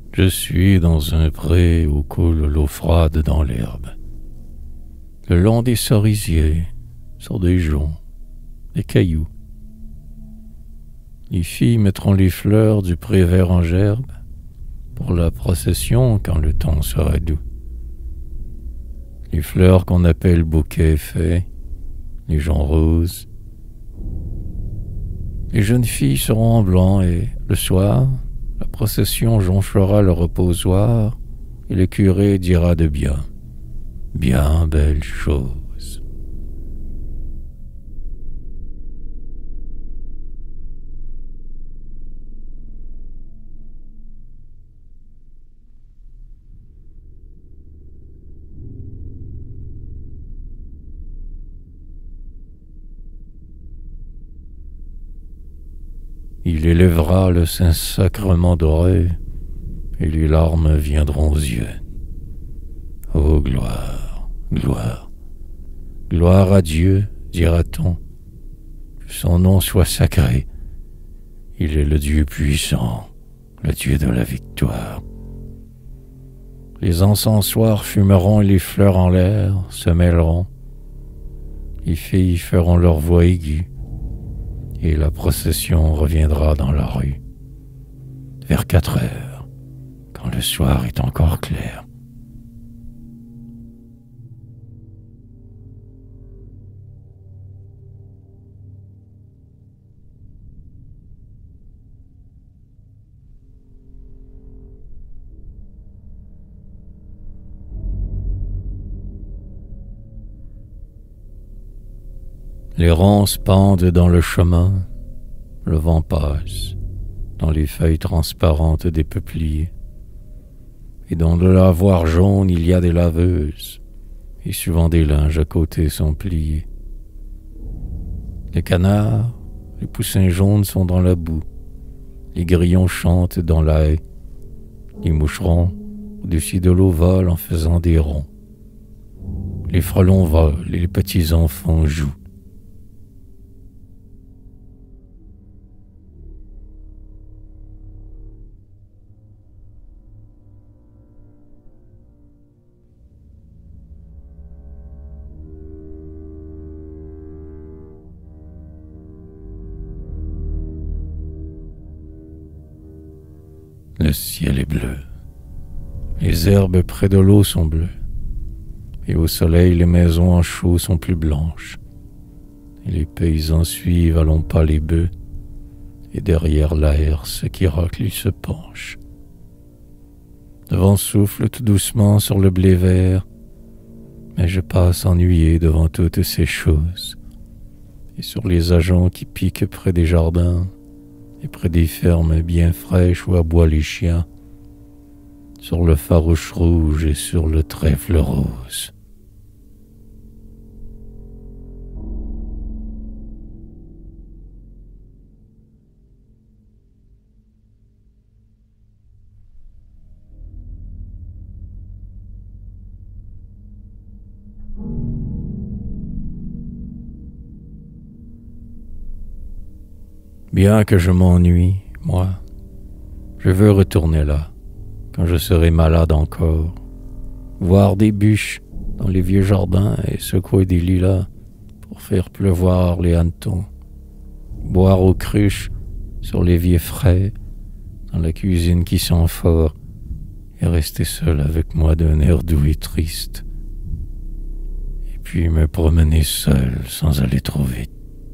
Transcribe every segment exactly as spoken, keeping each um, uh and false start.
Je suis dans un pré où coule l'eau froide dans l'herbe. Le long des cerisiers, sur des joncs, des cailloux. Les filles mettront les fleurs du pré vert en gerbe pour la procession quand le temps sera doux. Les fleurs qu'on appelle bouquets faits, les joncs roses. Les jeunes filles seront en blanc et, le soir, la procession jonchera le reposoir et le curé dira de bien, bien belles choses. Il élèvera le Saint-Sacrement doré, et les larmes viendront aux yeux. Ô gloire, gloire, gloire à Dieu, dira-t-on, que son nom soit sacré. Il est le Dieu puissant, le Dieu de la victoire. Les encensoirs fumeront et les fleurs en l'air se mêleront. Les filles feront leur voix aiguë, et la procession reviendra dans la rue, vers quatre heures, quand le soir est encore clair. Les ronces pendent dans le chemin, le vent passe dans les feuilles transparentes des peupliers, et dans le lavoir jaune il y a des laveuses, et souvent des linges à côté sont pliés. Les canards, les poussins jaunes sont dans la boue, les grillons chantent dans la haie, les moucherons au-dessus de l'eau volent en faisant des ronds, les frelons volent et les petits enfants jouent. Le ciel est bleu, les herbes près de l'eau sont bleues, et au soleil les maisons en chaux sont plus blanches, et les paysans suivent à longs pas les bœufs, et derrière la herse qui raclue se penche. Le vent souffle tout doucement sur le blé vert, mais je passe ennuyé devant toutes ces choses, et sur les ajoncs qui piquent près des jardins, et près des fermes bien fraîches où aboient les chiens, sur le farouche rouge et sur le trèfle rose. Bien que je m'ennuie, moi, je veux retourner là, quand je serai malade encore, voir des bûches dans les vieux jardins et secouer des lilas pour faire pleuvoir les hannetons, boire aux cruches sur les vieux frais dans la cuisine qui sent fort et rester seul avec moi d'un air doux et triste, et puis me promener seul sans aller trop vite.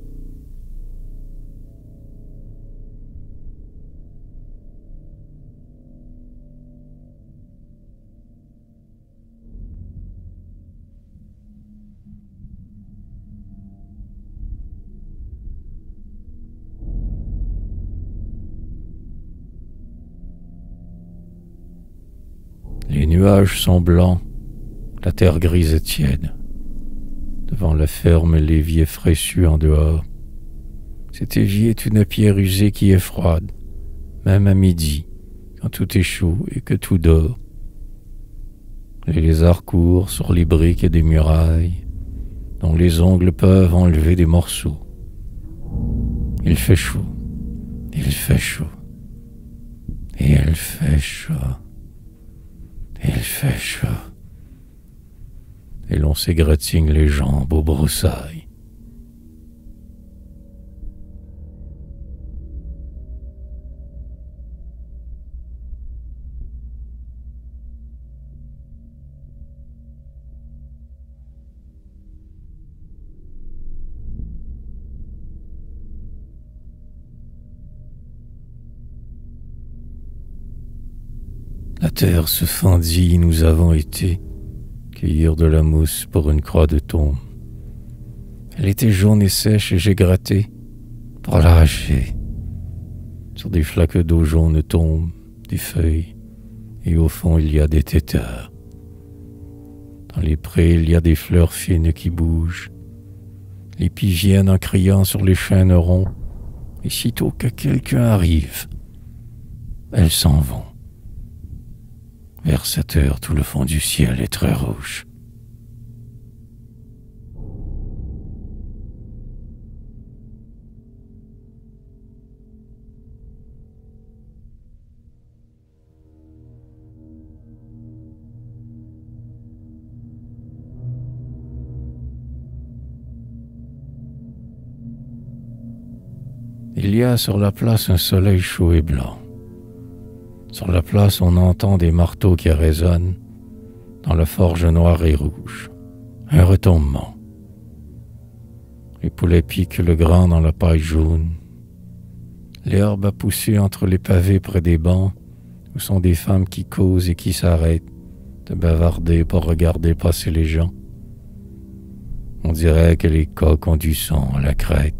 Les nuages sont blancs, la terre grise et tiède. Devant la ferme, l'évier fraîchu en dehors. Cet évier est une pierre usée qui est froide, même à midi, quand tout est chaud et que tout dort. Les lézards courent sur les briques des murailles, dont les ongles peuvent enlever des morceaux. Il fait chaud, il fait chaud, et il fait chaud. Il fait chaud. Et l'on s'égratigne les jambes aux broussailles. La terre se fendit, nous avons été cueillir de la mousse pour une croix de tombe. Elle était jaune et sèche et j'ai gratté pour l'arracher. Sur des flaques d'eau jaune tombent des feuilles et au fond il y a des téteurs. Dans les prés il y a des fleurs fines qui bougent. Les pies viennent en criant sur les chênes ronds et sitôt que quelqu'un arrive, elles s'en vont. Vers cette heure, tout le fond du ciel est très rouge. Il y a sur la place un soleil chaud et blanc. Sur la place, on entend des marteaux qui résonnent dans la forge noire et rouge. Un retombement. Les poulets piquent le grain dans la paille jaune. L'herbe a poussé entre les pavés près des bancs où sont des femmes qui causent et qui s'arrêtent de bavarder pour regarder passer les gens. On dirait que les coqs ont du sang à la crête.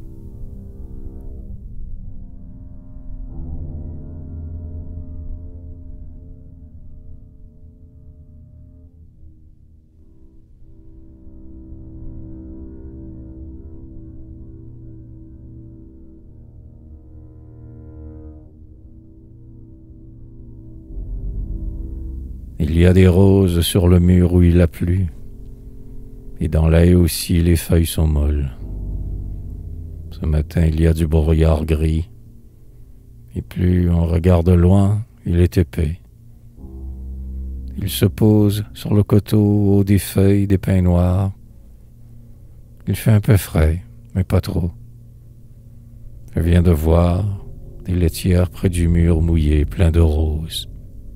Il y a des roses sur le mur où il a plu, et dans la haie aussi les feuilles sont molles. Ce matin il y a du brouillard gris, et plus on regarde loin, il est épais. Il se pose sur le coteau au haut des feuilles, des pins noirs. Il fait un peu frais, mais pas trop. Je viens de voir des laitières près du mur mouillé, plein de roses.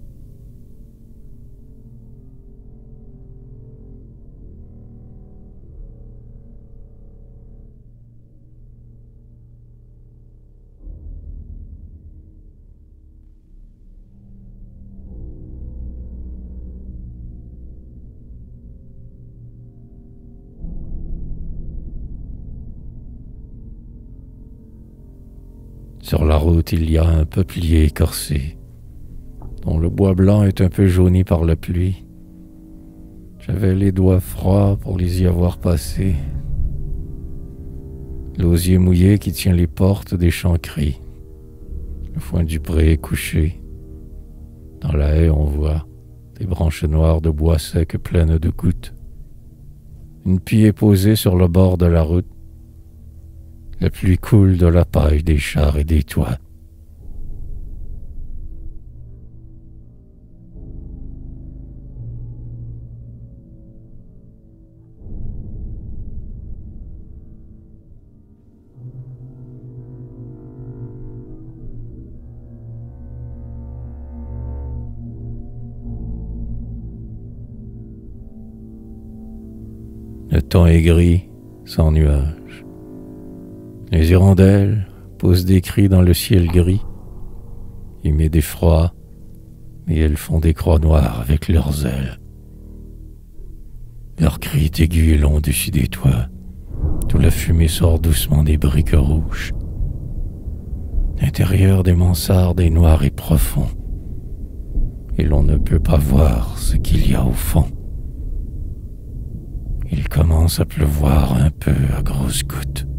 Sur la route, il y a un peuplier écorcé, dont le bois blanc est un peu jauni par la pluie. J'avais les doigts froids pour les y avoir passés. L'osier mouillé qui tient les portes des champs crie. Le foin du pré est couché. Dans la haie, on voit des branches noires de bois sec pleines de gouttes. Une pie est posée sur le bord de la route. La pluie coule de la paille des chars et des toits. Le temps est gris, sans nuages. Les hirondelles posent des cris dans le ciel gris. Il met des froids, mais elles font des croix noires avec leurs ailes. Leur cri est aigu et long au-dessus des toits. Toute la fumée sort doucement des briques rouges. L'intérieur des mansardes est noir et profond, et l'on ne peut pas voir ce qu'il y a au fond. Il commence à pleuvoir un peu à grosses gouttes.